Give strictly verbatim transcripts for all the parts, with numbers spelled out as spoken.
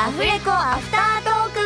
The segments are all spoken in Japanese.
アフレコアフタートーク。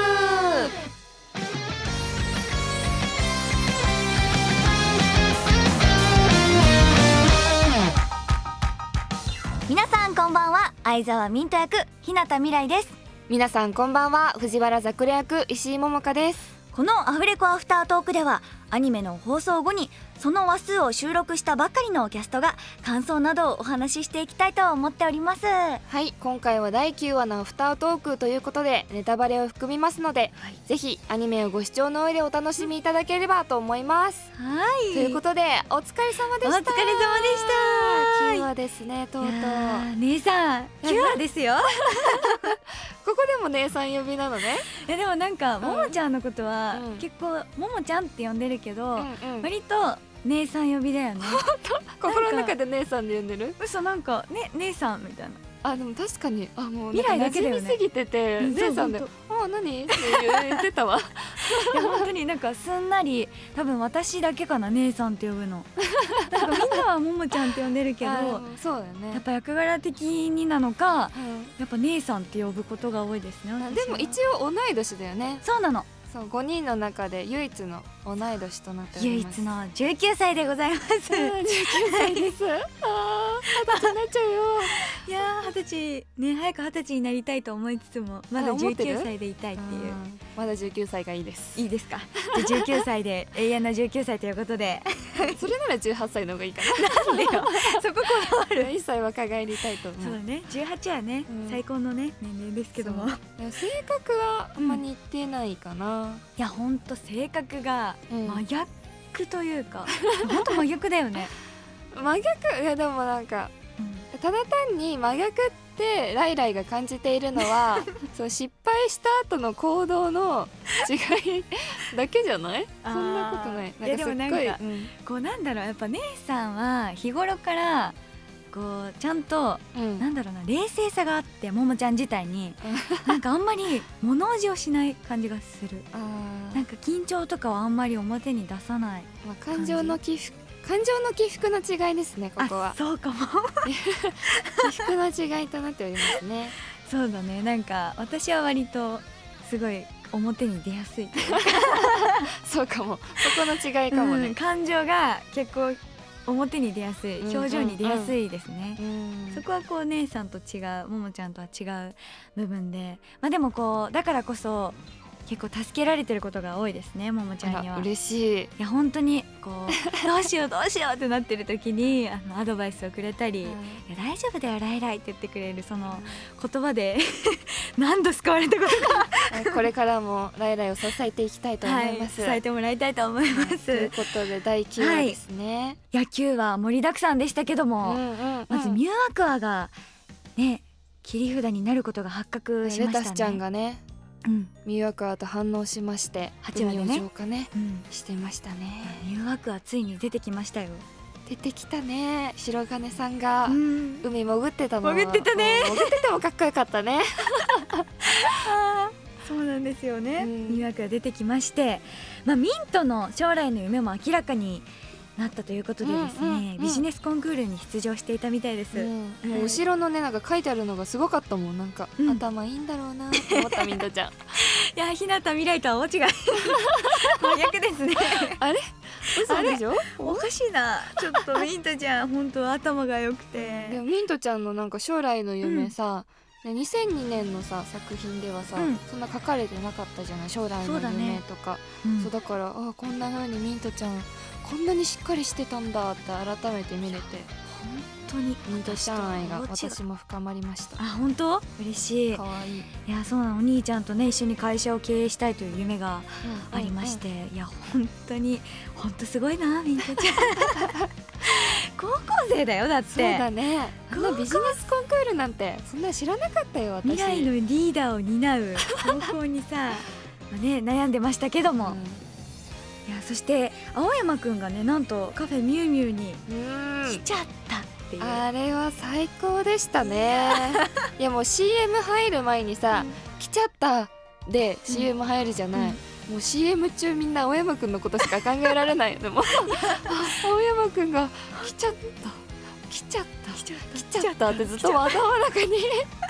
皆さんこんばんは、相沢ミント役日向未来です。 皆さんこんばんは、藤原ざくれ役石井桃香です。 このアフレコアフタートークではアニメの放送後にその話数を収録したばかりのキャストが感想などをお話ししていきたいと思っております。 はい、今回はだいきゅうわのアフタートークということでネタバレを含みますので、はい、ぜひアニメをご視聴の上でお楽しみいただければと思います。 はい、 ということでお疲れ様でした。 お疲れ様でした。 きゅうわですね、とうとう。 姉さんきゅうわですよここでも姉さん呼びなのね。 いやでもなんか、うん、ももちゃんのことは、 うん、 結構ももちゃんって呼んでるけど、 うんうん、 割と姉さん呼びだよね。 本当？心の中で姉さんで呼んでる？ 嘘、なんかね、姉さんみたいな。 あ、でも確かに、あ、もう未来だけだよね。 馴染みすぎてて、姉さんで、あ、何って言ってたわ。 いや本当になんかすんなり、多分私だけかな、姉さんって呼ぶの。なんかみんなはももちゃんって呼んでるけど、 そうだよね。 やっぱ役柄的になのか、 うん、 やっぱ姉さんって呼ぶことが多いですね。 でも一応同い年だよね。 そうなの。そう、 ごにんの中で唯一の同い年となっております。 唯一のじゅうきゅうさいでございます。じゅうきゅうさいです。ああ、二十歳になっちゃうよ。 いやー、二十歳ね、早く二十歳になりたいと思いつつもまだじゅうきゅうさいでいたいっていう。 まだじゅうきゅうさいがいいです。 いいですか。じゃあじゅうきゅうさいで永遠のじゅうきゅうさいということでそれならじゅうはっさいの方がいいかな。 なんでよそここだわる。 いっさい若返りたいと思う。 そうだね、じゅうはちはね、うん、最高のね年齢ですけども、 性格はあんま似てないかな、うん、 いやほんと性格が真逆というか、うん、ほんと真逆だよね。 真逆。いやでもなんか、うん、ただ単に真逆ってライライが感じているのはそう失敗した後の行動の違いだけじゃない？そんなことない。 いやでもなんか、うん、こうなんだろう、やっぱ姉さんは日頃からこうちゃんと、うん、なんだろうな、冷静さがあって、ももちゃん自体になんかあんまり物おじをしない感じがする。なんか緊張とかはあんまり表に出さない、 まあ、感情の起伏感情の起伏の違いですね、ここは。 そうかも起伏の違いとなっておりますね。 そうだね、なんか私は割とすごい表に出やすいそうかも、そこの違いかもね、 うん、感情が結構表に出やすい、表情に出やすいですね、うんうん、そこはこう姉さんと違う、ももちゃんとは違う部分で、まあでもこうだからこそ結構助けられてることが多いですね、ももちゃんには。 嬉しい。いや本当にこうどうしようどうしようってなってる時にあのアドバイスをくれたり、うん、いや大丈夫だよライライって言ってくれるその言葉で何度救われたことかこれからもライライを支えていきたいと思います、 はい、支えてもらいたいと思います、 ということでだいきゅうわですね、 はい、野球は盛りだくさんでしたけども、うんうんうん、まずミューアクアがね切り札になることが発覚しましたね。 レタスちゃんがね、うん、ミューアクアと反応しましてはちわでね浄化ね、うん、してましたね。 ミューアクアついに出てきましたよ。 出てきたね。白金さんが海潜ってたの、 潜ってたね。 潜っててもかっこよかったねそうなんですよね、うん、ミューアクア出てきまして、まあ、ミントの将来の夢も明らかになったということでですね、うんうんうん、ビジネスコンクールに出場していたみたいです、うん、 もう後ろのねなんか書いてあるのがすごかったもん。なんか、うん、頭いいんだろうなって思ったミントちゃんいや日向未来とは大違い真逆ですねあれ嘘でしょ。 おかしいな、ちょっとミントちゃん本当頭が良くて。 でもミントちゃんのなんか将来の夢さ、うん、にせんにねんのさ作品ではさ、うん、そんな書かれてなかったじゃない、将来の夢とか。 そうだね、うん、そうだからあこんな風にミントちゃんこんなにしっかりしてたんだって改めて見れて、 本当にミントちゃん愛が私も深まりました。 あ、本当嬉しい。 かわいい。 いやそうなの、お兄ちゃんとね一緒に会社を経営したいという夢がありまして、うんうんうん、いや本当に本当すごいなミントちゃん高校生だよだって。 そうだね、あのビジネスコンクールなんてそんな知らなかったよ私。 未来のリーダーを担う高校にさまあ、ね、悩んでましたけども、うん、いやそして青山くんがねなんとカフェミュウミュウに来ちゃったっていう、 あれは最高でしたねいやもう シーエム 入る前にさ、うん、来ちゃったで シーエム 入るじゃない、うんうん、もう シーエム 中みんな青山くんのことしか考えられないでも青山くんが来ちゃった来ちゃった来ちゃったってずっと頭の中に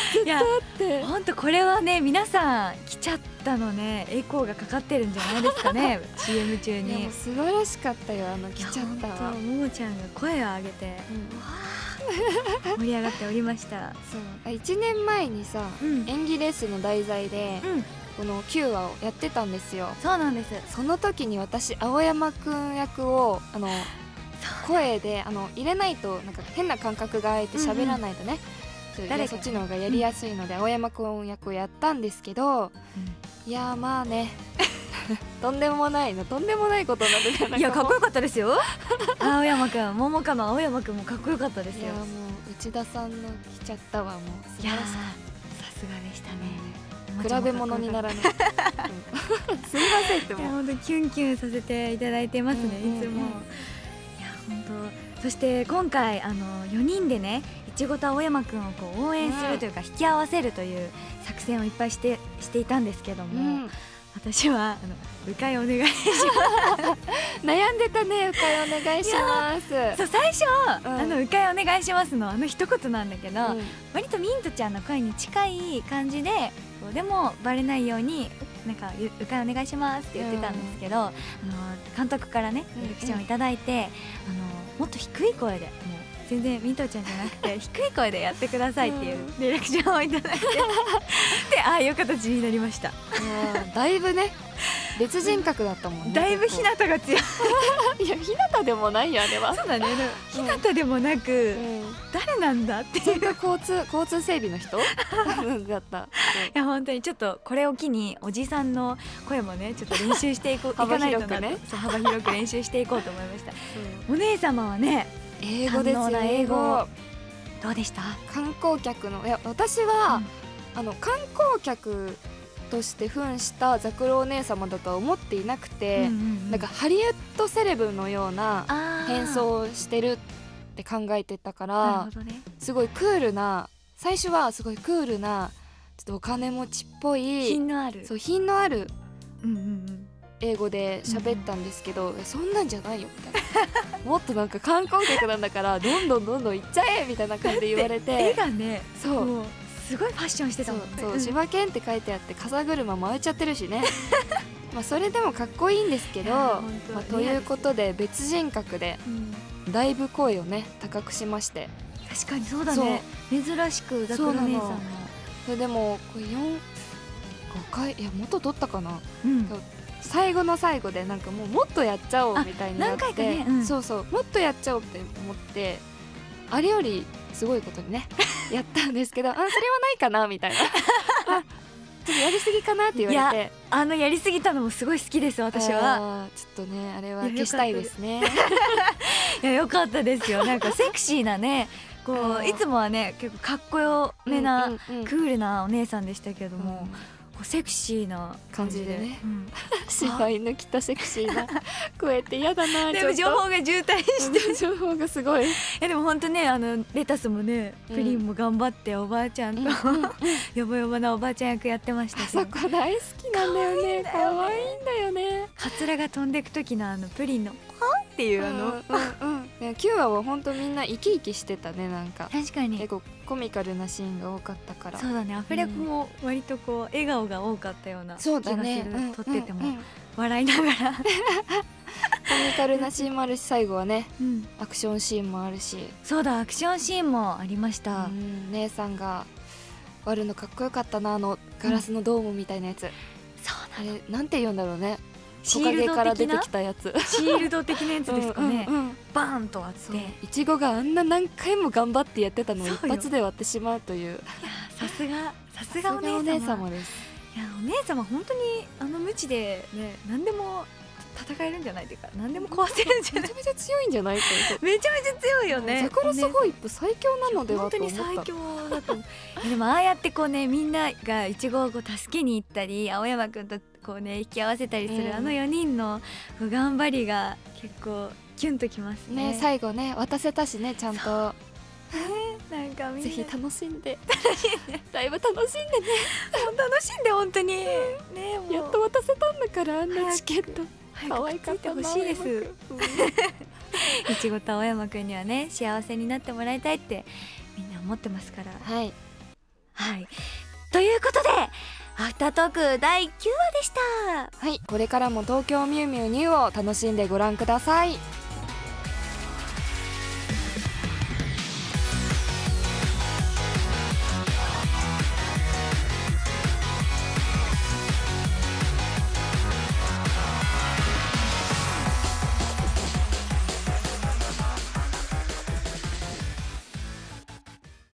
ずっとあって本当これはね皆さん来ちゃったのねエコーがかかってるんじゃないですかねシーエム 中に。 いやもう素晴らしかったよあの来ちゃったわ。 ももちゃんが声を上げて、うん、盛り上がっておりました。 そういちねんまえにさ、うん、演技レッスンの題材で、うん、このきゅうわをやってたんですよ。 そうなんです。 その時に私青山くん役をあの声であの入れないとなんか変な感覚が空いて喋らないとね、うんうん、そ, そっちの方がやりやすいので、うん、青山くん役をやったんですけど、うん、いやまあねとんでもないのとんでもないことになってた。 いやかっこよかったですよ青山くん桃花の青山くんもかっこよかったですよ。いやもう内田さんの来ちゃったわもう素晴らしい。さすがでしたね、 うん、比べ物にならない、うん、すみませんってもう本当キュンキュンさせていただいてますね、うんうんうん、いつも。いや本当そして今回あのよにんでねいちごと青山くんをこう応援するというか、うん、引き合わせるという作戦をいっぱいしてしていたんですけども、うん、私はあの迂回お願いします悩んでたね迂回お願いします。 そう最初、うん、あの迂回お願いしますのあの一言なんだけど、うん、割とミントちゃんの声に近い感じででもバレないようになんか迂回お願いしますって言ってたんですけど、うん、あの監督からねディレクションをいただいて、うんうん、あのもっと低い声でもう全然ミントちゃんじゃなくて低い声でやってくださいっていうディレクションをいただいてでああいう形になりました。 だいぶね別人格だったもんね。 だいぶ日向が強いいや日向でもないよあれは。 そうだね日向でもなく、うん、誰なんだっていう交通交通整備の人だった。いや本当にちょっとこれを機におじさんの声もねちょっと練習していこう幅広くねそう幅広く練習していこうと思いました、うん、お姉様はね英語ですよ英語どうでした？ 観光客のいや私は、うん、あの観光客として扮したザクロお姉様だとは思っていなくて、うんうんうん、なんかハリウッドセレブのような変装をしてるって考えてたから、ね、すごいクールな最初はすごいクールなちょっとお金持ちっぽい品のあるそう品のある、うんうんうん英語で喋ったんですけど、うん、そんなんじゃないよみたいなもっとなんか観光客なんだからどんどんどんどん行っちゃえみたいな感じで言われて絵がねそうすごいファッションしてたもんね。 そうそう柴犬って書いてあって風車回っちゃってるしねまあそれでもかっこいいんですけど、まあ、ということで別人格でだいぶ声をね高くしまして、 確かにそうだね珍しくザクロ姉さんのそれでもこれよん、ごかいいやもっと取ったかな、うん最後の最後でなんかもうもっとやっちゃおうみたいになって、ねうん、そうそうもっとやっちゃおうって思ってあれよりすごいことにねやったんですけどあそれはないかなみたいなあちょっとやりすぎかなって言われてあのやりすぎたのもすごい好きです私は。 ちょっとねあれは消したいですね。 いやよかったですよなんかセクシーなねこういつもはね結構かっこよめな、うんうんうん、クールなお姉さんでしたけども、うんセクシーな感じでね、うん、 芝居抜きたセクシーな声って嫌だな。 でも情報が渋滞して情報がすごい。いやでも本当ねあのレタスもね、うん、プリンも頑張っておばあちゃんと、うん、よぼよぼなおばあちゃん役やってましたけどあそこ大好きなんだよね。可愛いんだよね。 カツラが飛んでく時のあのプリンのポンっていうあの、うんうんうん、きゅうわは本当みんな生き生きしてたね。なんか確かに結構コミカルなシーンが多かったから。 そうだねアフレコも割とこう笑顔が多かったような気がする。そうだね、うん、撮ってても、うんうん、笑いながらコミカルなシーンもあるし最後はね、うん、アクションシーンもあるし。 そうだアクションシーンもありました、うん、 姉さんが割るのかっこよかったなあのガラスのドームみたいなやつ、うん、 そうなあれなんて言うんだろうね。木陰から出てきたやつシールド的なやつですかねうん、うん、バーンとあっていちごがあんな何回も頑張ってやってたのを一発で割ってしまうという。いやさすがさすがお姉様です。いやお姉様本当にあの無知でね何でも戦えるんじゃないというか何でも壊せるんじゃない。 めちゃめちゃ強いんじゃないめちゃめちゃ強いよね。 ザクロスホイップ最強なのではと思った。 本当に最強だと思うでもああやってこうねみんながいちごをこう助けに行ったり青山くんとこうね引き合わせたりする、うん、あのよにんの頑張りが結構キュンときますね。 ね最後ね渡せたしねちゃんとなんかみんなぜひ楽しんでだいぶ楽しんでね楽しんで本当にねもうやっと渡せたんだからあんなチケット可愛かったほしいです。いちごと青山くんにはね幸せになってもらいたいってみんな思ってますから。 はいはい、ということでアフタートークだいきゅうわでした。 はい、これからも東京ミュウミュウニューを楽しんでご覧ください。